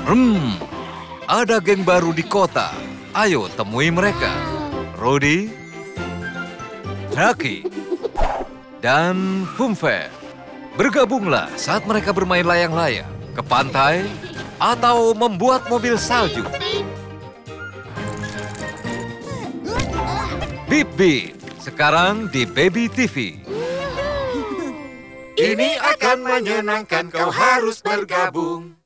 Ada geng baru di kota. Ayo temui mereka. Rodi, Ducky, dan Fumfair. Bergabunglah saat mereka bermain layang-layang, ke pantai, atau membuat mobil salju. Bip Bip, sekarang di Baby TV. Ini akan menyenangkan, kau harus bergabung.